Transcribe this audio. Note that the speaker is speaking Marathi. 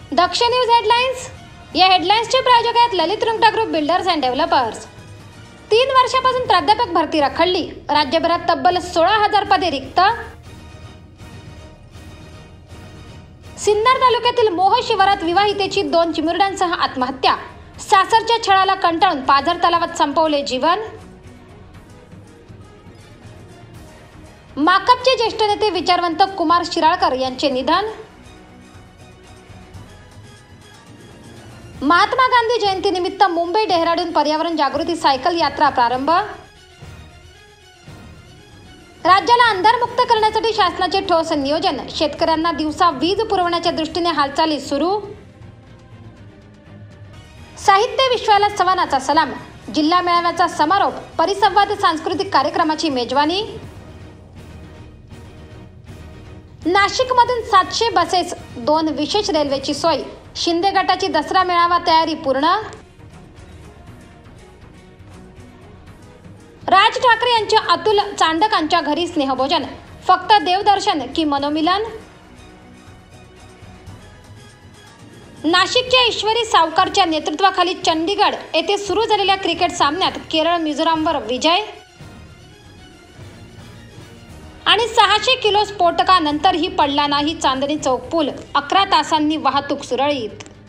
दक्ष न्यूज हेडलाइन्स। या हेडलाइन्सचे प्रायोजक आहेत Lalit Rungta group builders and developers. 3 वर्षापासून प्राध्यापक भरती रखडली। राज्यभरात तब्बल 16,000 पदे रिक्त। सिन्नर तालुक्यातील मोह शिवारात विवाहितेची 2 चिमुरड्यांसह आत्महत्या। सासरच्या छळाला कंटाळून पाझर तलावात संपवले जीवन। माकपचे ज्येष्ठ नेते विचारवंत कुमार शिराळकर यांचे निधन। महात्मा गांधी जयंतीनिमित्त मुंबई डेहराडून पर्यावरण जागृती सायकल यात्रा प्रारंभ। राज्याला अंधारमुक्त करण्यासाठी शासनाचे ठोस नियोजन। शेतकऱ्यांना दिवसा वीज पुरवण्याच्या दृष्टीने हालचाली सुरू। साहित्य विश्वाला सवानाचा सलाम। जिल्हा मेळाव्याचा समारोप। परिसंवाद सांस्कृतिक कार्यक्रमाची मेजवानी। नाशिकमधून 700 बसेस, 2 विशेष रेल्वेची सोय। शिंदे गटाची दसरा मेळावा तयारी पूर्ण। राज ठाकरे यांच्या अतुल चांडकांच्या घरी स्नेहभोजन। फक्त देवदर्शन की मनोमिलन। नाशिकच्या ईश्वरी सावकारच्या नेतृत्वाखाली चंडीगड येथे सुरू झालेल्या क्रिकेट सामन्यात केरळ मिझोरामवर विजय। आणि 600 किलो स्फोटकानंतरही पडला नाही चांदणी चौक पूल। 11 तासांनी वाहतूक सुरळीत।